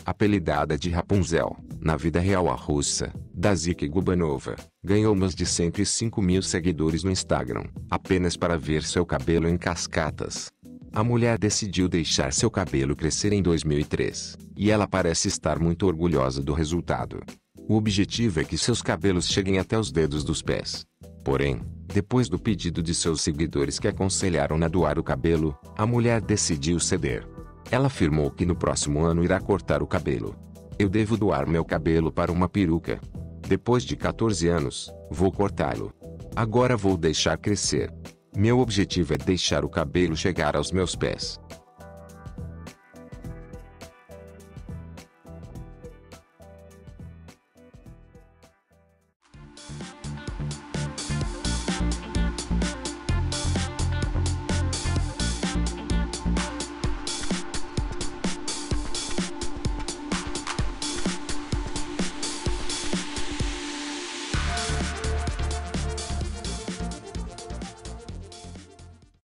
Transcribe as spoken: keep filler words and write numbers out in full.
Apelidada de Rapunzel, na vida real a russa, Dazik Gubanova, ganhou mais de cento e cinco mil seguidores no Instagram, apenas para ver seu cabelo em cascatas. A mulher decidiu deixar seu cabelo crescer em dois mil e três, e ela parece estar muito orgulhosa do resultado. O objetivo é que seus cabelos cheguem até os dedos dos pés. Porém, depois do pedido de seus seguidores que aconselharam a doar o cabelo, a mulher decidiu ceder. Ela afirmou que no próximo ano irá cortar o cabelo. Eu devo doar meu cabelo para uma peruca. Depois de quatorze anos, vou cortá-lo. Agora vou deixar crescer. Meu objetivo é deixar o cabelo chegar aos meus pés.